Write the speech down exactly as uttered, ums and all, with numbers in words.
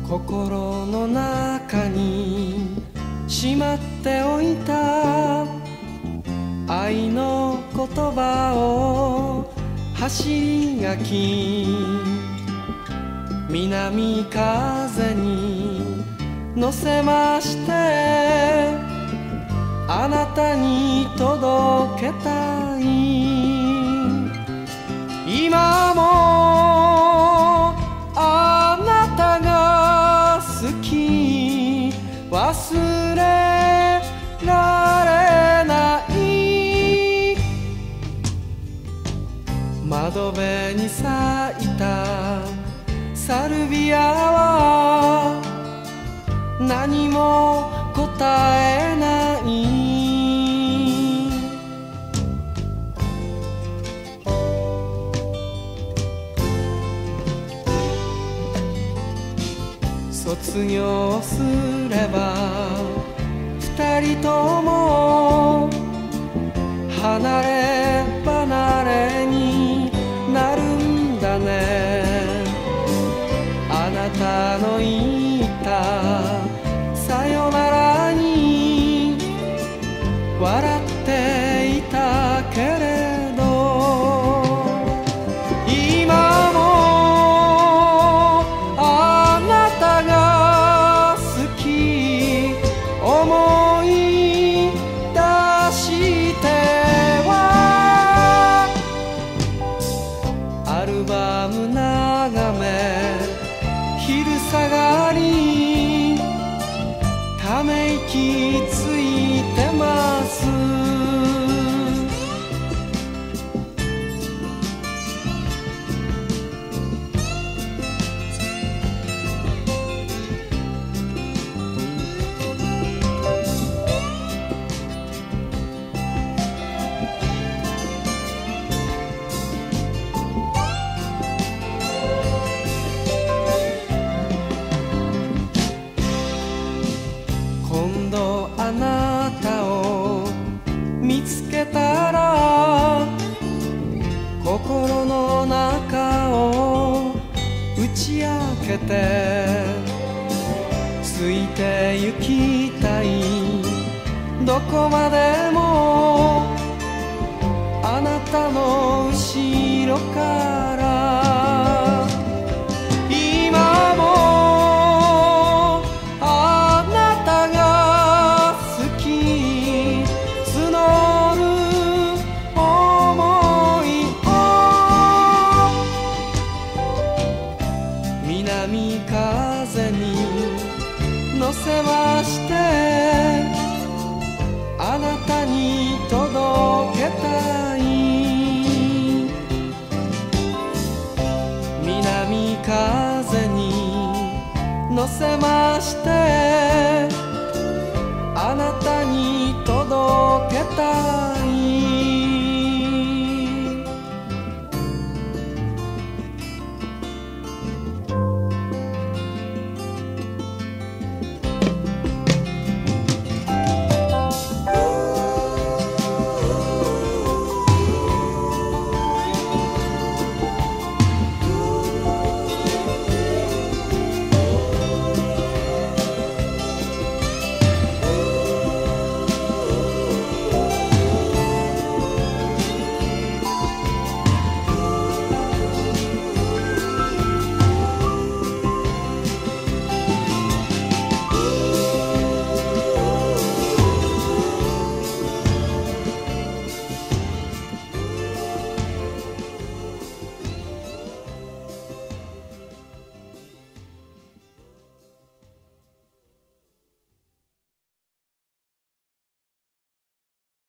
心の中にしまっておいた愛の言葉を走り書き、南風に乗せましてあなたに届けたい。今もあなたが好き、忘れられない。窓辺に咲いたサルビアは何も答えない。卒業すれば二人とも離れ離れになるんだね。あなたの言ったさよならに笑っていたけれど、今もあなたが好き思い出してはアルバム眺め昼下がりため息ついてます。今度あなたを見つけたら心の中を打ち明けてついて行きたい。どこまでもあなたの後ろから今もあなたが好き募る想いを南風に乗せましてあなたに届けたい。南風に乗せましてあなたに届けたい。